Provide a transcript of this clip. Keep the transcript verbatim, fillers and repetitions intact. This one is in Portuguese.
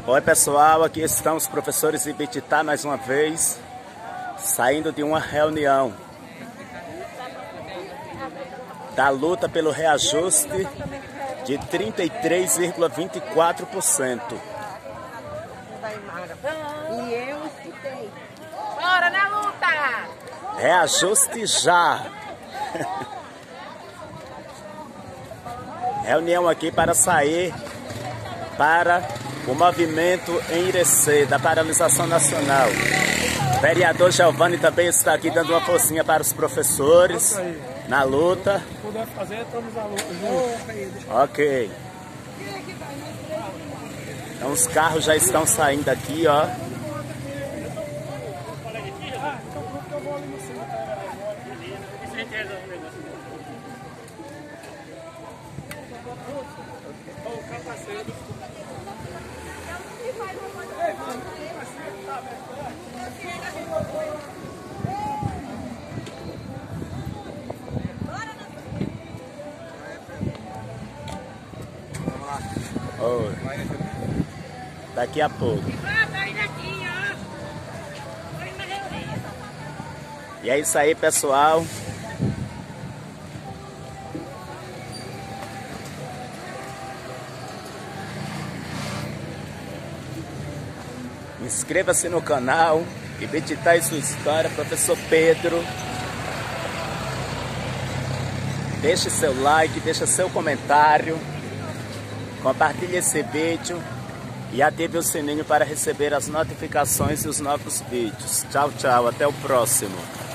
Oi pessoal, aqui estão os professores de Ibititá mais uma vez, saindo de uma reunião da luta pelo reajuste de trinta e três vírgula vinte e quatro por cento. E eu escutei. Bora na luta! Reajuste já! Reunião aqui para sair para o movimento em Irecê, da paralisação nacional. O vereador Giovanni também está aqui dando uma forcinha para os professores na luta. Se puder fazer, estamos na luta juntos. Ok. Então os carros já estão saindo aqui, ó. Oh, daqui a pouco. E é isso aí, pessoal. Inscreva-se no canal Ibititá e sua história, professor Pedro. Deixe seu like, deixe seu comentário. Compartilhe esse vídeo e ative o sininho para receber as notificações e os novos vídeos. Tchau, tchau. Até o próximo.